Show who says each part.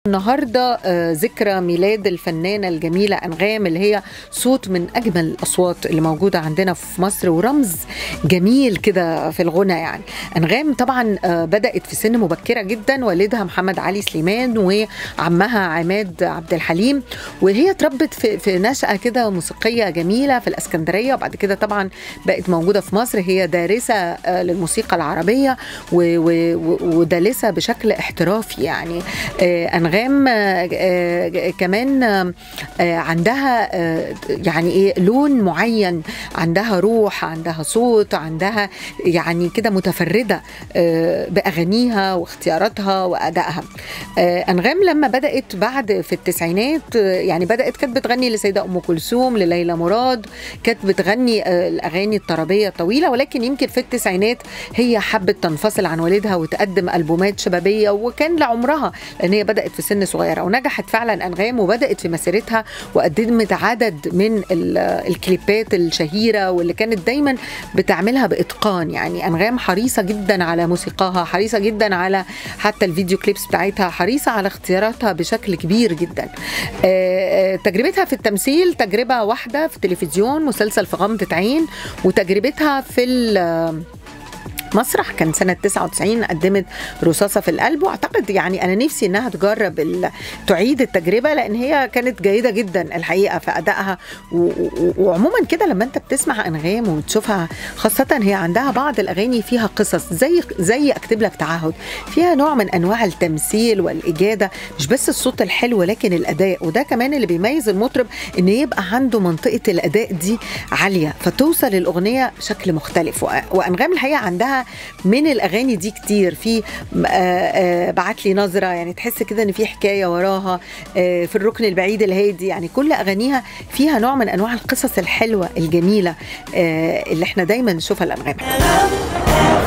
Speaker 1: النهارده ذكرى ميلاد الفنانة الجميلة أنغام، اللي هي صوت من أجمل الأصوات اللي موجودة عندنا في مصر ورمز جميل كده في الغنى. يعني أنغام طبعا بدأت في سن مبكرة جدا، والدها محمد علي سليمان وعمها عماد عبد الحليم، وهي اتربت في نشأة كده موسيقية جميلة في الإسكندرية، وبعد كده طبعا بقت موجودة في مصر. هي دارسة للموسيقى العربية ودارسة بشكل احترافي. يعني أنغام كمان عندها يعني ايه لون معين، عندها روح، عندها صوت، عندها يعني كده متفردة بأغانيها واختياراتها وأدائها. أنغام لما بدأت بعد في التسعينات، يعني بدأت كانت بتغني لسيدة أم كلثوم، لليلى مراد، كانت بتغني الأغاني الطربية الطويلة، ولكن يمكن في التسعينات هي حبت تنفصل عن والدها وتقدم ألبومات شبابية، وكان لعمرها لأن هي بدأت في سن صغيرة. ونجحت فعلا أنغام وبدأت في مسيرتها وقدمت عدد من الكليبات الشهيرة واللي كانت دايما بتعملها بإتقان. يعني أنغام حريصة جدا على موسيقاها، حريصة جدا على حتى الفيديو كليبس بتاعتها، حريصة على اختياراتها بشكل كبير جدا. تجربتها في التمثيل تجربة واحدة في التلفزيون، مسلسل في غمضة عين، وتجربتها في مسرح كان سنة 99 قدمت رصاصة في القلب. واعتقد يعني انا نفسي انها تجرب تعيد التجربة، لان هي كانت جيدة جدا الحقيقة في ادائها. وعموما كده لما انت بتسمع انغام وتشوفها، خاصة هي عندها بعض الاغاني فيها قصص زي اكتب لك تعهد، فيها نوع من انواع التمثيل والاجادة، مش بس الصوت الحلو لكن الاداء. وده كمان اللي بيميز المطرب، ان يبقى عنده منطقة الاداء دي عالية فتوصل الاغنية بشكل مختلف. وانغام الحقيقة عندها من الاغاني دي كتير. في بعت لي نظرة، يعني تحس كده ان في حكاية وراها، في الركن البعيد الهادي، يعني كل اغانيها فيها نوع من انواع القصص الحلوة الجميلة اللي احنا دايما نشوفها الانغام.